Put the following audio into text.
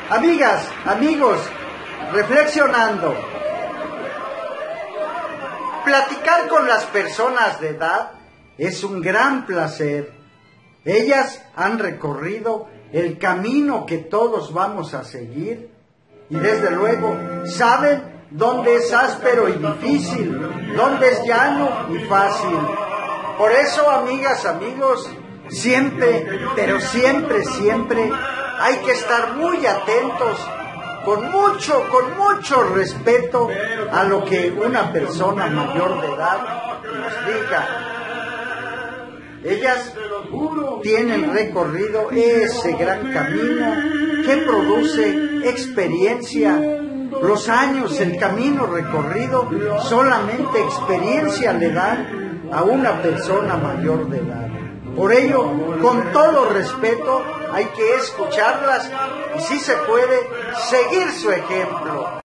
Amigas, amigos, reflexionando. Platicar con las personas de edad es un gran placer. Ellas han recorrido el camino que todos vamos a seguir y desde luego saben dónde es áspero y difícil, dónde es llano y fácil. Por eso, amigas, amigos, siempre, pero siempre hay que estar muy atentos, con mucho respeto a lo que una persona mayor de edad nos diga. Ellas tienen recorrido ese gran camino que produce experiencia. Los años, el camino recorrido, solamente experiencia le dan a una persona mayor de edad. Por ello, con todo respeto, hay que escucharlas y si se puede, seguir su ejemplo.